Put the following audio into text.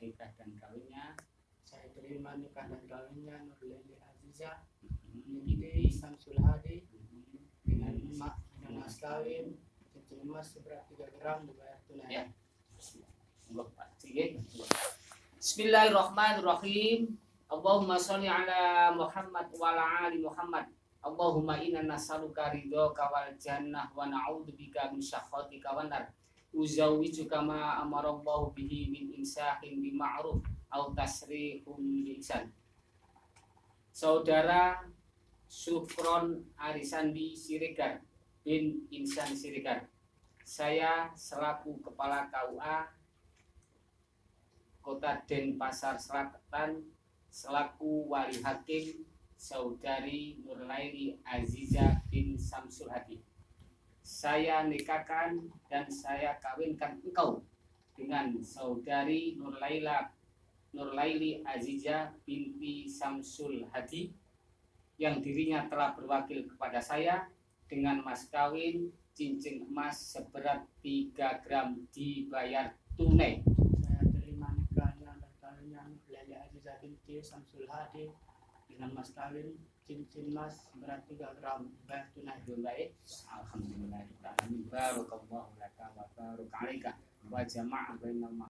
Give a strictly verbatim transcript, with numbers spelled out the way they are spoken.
nikah dan kawinnya. Saya terima nikah dan kawinnya Nurlaili Aziza binti Samsul Hadi dengan emak dengan mas kawin cincin emas seberat tiga gram dibayar tunai. Ya. Bismillahirrahmanirrahim. Allahumma sholli ala Muhammad wa ala ali Muhammad. Allahumma inna nas'aluka ridhaka wal jannah wa na'udzubika min sakhatika wan nar. Uzawwijuka ma amara Allah bihi min insahin bi ma'ruf aw tasrihum bi ihsan. Saudara Sukron Arisandi Siregar bin Insan Siregar, saya selaku Kepala K U A Kota Denpasar Selatan selaku Wali Hakim Saudari Nurlaili Aziza bin Samsul Hadi, saya nikahkan dan saya kawinkan engkau dengan Saudari Nurlaila Nurlaili Aziza binti Samsul Hadi yang dirinya telah berwakil kepada saya dengan mas kawin cincin emas seberat tiga gram dibayar tunai. Saya terima nikahnya dan kawinnya Nurlaili Aziza binti Samsul Hadi dengan mas kawin cincin emas seberat tiga gram dibayar tunai. Baik, alhamdulillah. Barakallahu laka wa baraka alaika wa jama'a bainal